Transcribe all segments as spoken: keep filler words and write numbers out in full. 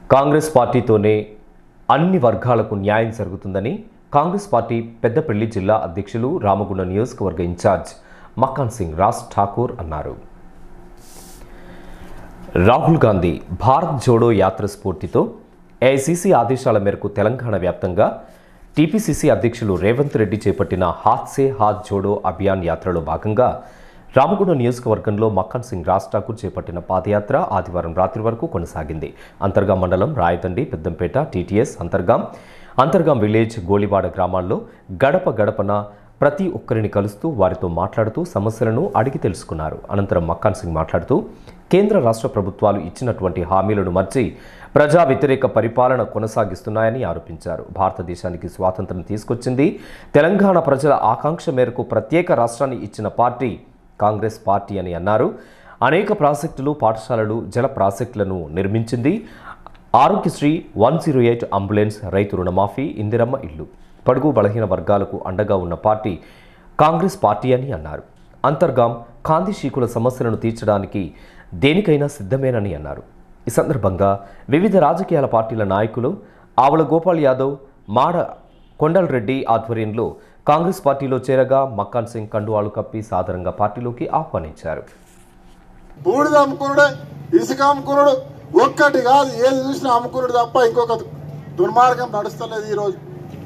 కాంగ్రెస్ పార్టీతోనే అన్ని వర్గాలకు న్యాయం జరుగుతుందని కాంగ్రెస్ పార్టీ పెద్దపల్లి జిల్లా అధ్యక్షులు రామగుండ నియోజకవర్గ ఇన్ఛార్జ్ మక్కాన్ సింగ్ రాజ్ ఠాకూర్ అన్నారు. రాహుల్ గాంధీ భారత్ జోడో యాత్ర స్ఫూర్తితో ఏఐసీసీ ఆదేశాల మేరకు తెలంగాణ వ్యాప్తంగా టీపీసీసీ అధ్యక్షులు రేవంత్ రెడ్డి చేపట్టిన హాత్ సే హాత్ జోడో అభియాన్ యాత్రలో భాగంగా రామగుండ నియోజకవర్గంలో మక్కాన్ సింగ్ రాజ్ ఠాకూర్ చేపట్టిన పాదయాత్ర ఆదివారం రాత్రి వరకు కొనసాగింది. అంతర్గాం మండలం రాయదండి, పెద్దంపేట, టీటీఎస్, అంతర్గాం, అంతర్గాం విలేజ్, గోలివాడ గ్రామాల్లో గడప గడపన ప్రతి ఒక్కరిని కలుస్తూ వారితో మాట్లాడుతూ సమస్యలను అడిగి తెలుసుకున్నారు. అనంతరం మక్కాన్ సింగ్ మాట్లాడుతూ కేంద్ర రాష్ట్ర ప్రభుత్వాలు ఇచ్చినటువంటి హామీలను మర్చి ప్రజా వ్యతిరేక పరిపాలన కొనసాగిస్తున్నాయని ఆరోపించారు. భారతదేశానికి స్వాతంత్రం తీసుకొచ్చింది తెలంగాణ ప్రజల ఆకాంక్ష మేరకు ప్రత్యేక రాష్ట్రాన్ని ఇచ్చిన పార్టీ కాంగ్రెస్ పార్టీ అని అన్నారు. అనేక ప్రాజెక్టులు, పాఠశాలలు, జల ప్రాజెక్టులను నిర్మించింది. Aarogyasri, one zero eight ambulance, రైతు రుణమాఫీ, ఇందిరమ్మ ఇల్లు, పడుగు బలహీన వర్గాలకు అండగా ఉన్న పార్టీ కాంగ్రెస్ పార్టీ అని అన్నారు. అంతర్గాం కాందిశీకుల సమస్యలను తీర్చడానికి దేనికైనా సిద్ధమేనని అన్నారు. ఈ సందర్భంగా వివిధ రాజకీయాల పార్టీల నాయకులు ఆవల గోపాల్ యాదవ్, మాడ కొండల్ రెడ్డి ఆధ్వర్యంలో కాంగ్రెస్ పార్టీలో చేరగా మక్కాన్ సింగ్ కండువాలు కప్పి సాధారణంగా పార్టీలోకి ఆహ్వానించారు. బూడిద అమ్ముకునుడే, ఇసుక అమ్ముకునుడు, ఒక్కటి కాదు ఏది చూసినా అమ్ముకునుడు తప్ప ఇంకొక దుర్మార్గం నడుస్తలేదు. ఈరోజు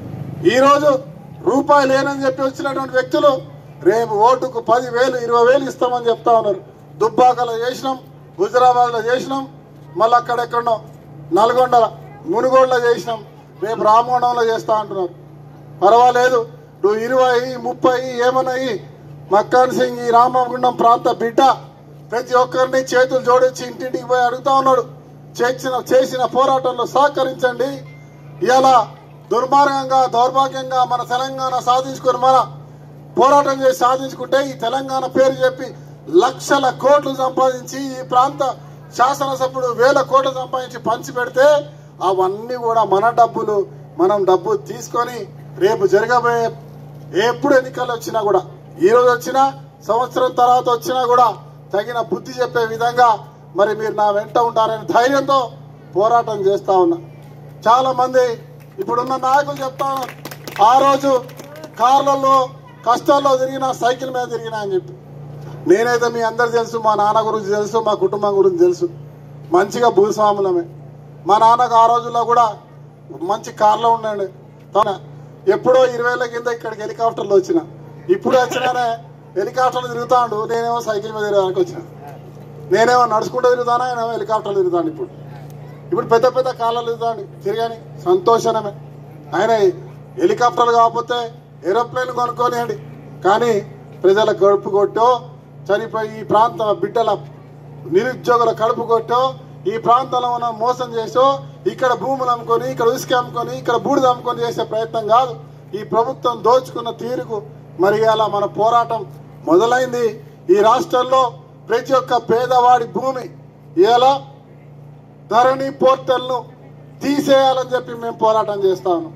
ఈరోజు రూపాయి లేనని చెప్పి వచ్చినటువంటి వ్యక్తులు రేపు ఓటుకు పది వేలు ఇరవై వేలు ఇస్తామని చెప్తా ఉన్నారు. దుబ్బాకలో చేసినాం, హుజరాబాద్లో చేసినాం, మళ్ళీ అక్కడెక్కడో నల్గొండ మునుగోడులో చేసినాం, రేపు రామగుండంలో చేస్తా అంటున్నారు. పర్వాలేదు, నువ్వు ఇరవై ముప్పై ఏమన్నాయి. మక్కాన్ సింగ్ ఈ రామగుండం ప్రాంత బిడ్డ ప్రతి ఒక్కరిని చేతులు జోడించి ఇంటింటికి పోయి అడుగుతా ఉన్నాడు. చేసిన చేసిన పోరాటంలో సహకరించండి. ఇలా దుర్మార్గంగా దౌర్భాగ్యంగా మన తెలంగాణ సాధించుకొని మన పోరాటం చేసి సాధించుకుంటే ఈ తెలంగాణ పేరు చెప్పి లక్షల కోట్లు సంపాదించి ఈ ప్రాంత శాసనసభ్యుడు వేల కోట్లు సంపాదించి పంచి పెడితే అవన్నీ కూడా మన డబ్బులు, మనం డబ్బు తీసుకొని రేపు జరగబోయే ఎప్పుడు ఎన్నికలు వచ్చినా కూడా, ఈ రోజు వచ్చినా సంవత్సరం తర్వాత వచ్చినా కూడా తగిన బుద్ధి చెప్పే విధంగా మరి మీరు నా వెంట ఉంటారనే ధైర్యంతో పోరాటం చేస్తా ఉన్నా. చాలా మంది ఇప్పుడున్న నాయకులు చెప్తా ఉన్నారు, ఆ రోజు కార్లలో కష్టాల్లో తిరిగినా, సైకిల్ మీద తిరిగినా అని చెప్పి. నేనైతే మీ అందరు తెలుసు, మా నాన్న గురించి తెలుసు, మా కుటుంబం గురించి తెలుసు. మంచిగా భూస్వాములమే. మా నాన్నకు ఆ రోజుల్లో కూడా మంచి కార్లో ఉండండి. ఎప్పుడో ఇరవైల కింద ఇక్కడికి హెలికాప్టర్లో వచ్చిన, ఇప్పుడు వచ్చినానే హెలికాప్టర్లు తిరుగుతాడు, నేనేమో సైకిల్ మీద తిరగడానికి వచ్చిన. నేనేమో నడుచుకుంటూ తిరుగుతానా, నేనేమో హెలికాప్టర్లు తిరుగుతాను. ఇప్పుడు ఇప్పుడు పెద్ద పెద్ద కార్లు తిరుగుతాండి, తిరగని సంతోషమే. ఆయన హెలికాప్టర్లు కాకపోతే ఏరోప్లేన్ కొనుక్కోనియండి, కానీ ప్రజల కడుపు కొట్టో, చనిపోయి ఈ ప్రాంత బిడ్డల నిరుద్యోగుల కడుపు కొట్టో, ఈ ప్రాంతంలో ఉన్న మోసం చేసో, ఇక్కడ భూములు అమ్ముకొని, ఇక్కడ ఉసుక అమ్ముకొని, ఇక్కడ బూడిద అమ్ముకొని చేసే ప్రయత్నం కాదు. ఈ ప్రభుత్వం దోచుకున్న తీరుకు మరి అలా మన పోరాటం మొదలైంది. ఈ రాష్ట్రంలో ప్రతి ఒక్క పేదవాడి భూమి ఇలా ధరణి పోర్టల్ను తీసేయాలని చెప్పి మేము పోరాటం చేస్తా ఉన్నాం.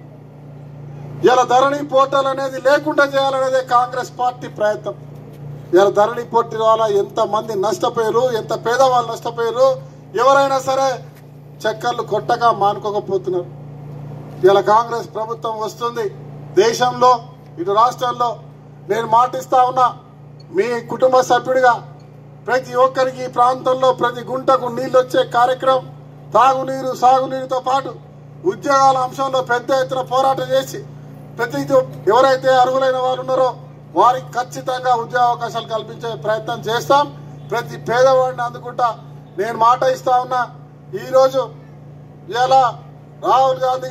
ఇలా ధరణి పోర్టల్ అనేది లేకుండా చేయాలనేదే కాంగ్రెస్ పార్టీ ప్రయత్నం. ఇలా ధరణి పోర్టల్ వల్ల ఎంతమంది నష్టపోయారు, ఎంత పేదవాళ్ళు నష్టపోయారు. ఎవరైనా సరే చక్కర్లు కొట్టక మానుకోకపోతున్నారు. ఇలా కాంగ్రెస్ ప్రభుత్వం వస్తుంది దేశంలో, ఇటు రాష్ట్రంలో. నేను మాటిస్తా ఉన్నా, మీ కుటుంబ సభ్యుడిగా ప్రతి ఒక్కరికి ఈ ప్రాంతంలో ప్రతి గుంటకు నీళ్ళు వచ్చే కార్యక్రమం, తాగునీరు, సాగునీరుతో పాటు ఉద్యోగాల అంశంలో పెద్ద ఎత్తున పోరాటం చేసి ప్రతి ఎవరైతే అర్హులైన వారు ఉన్నారో వారికి ఖచ్చితంగా ఉద్యోగ అవకాశాలు కల్పించే ప్రయత్నం చేస్తాం. ప్రతి పేదవాడిని అందుకుంటా నేను మాట ఇస్తా ఉన్నా. ఈరోజు ఇలా రాహుల్ గాంధీ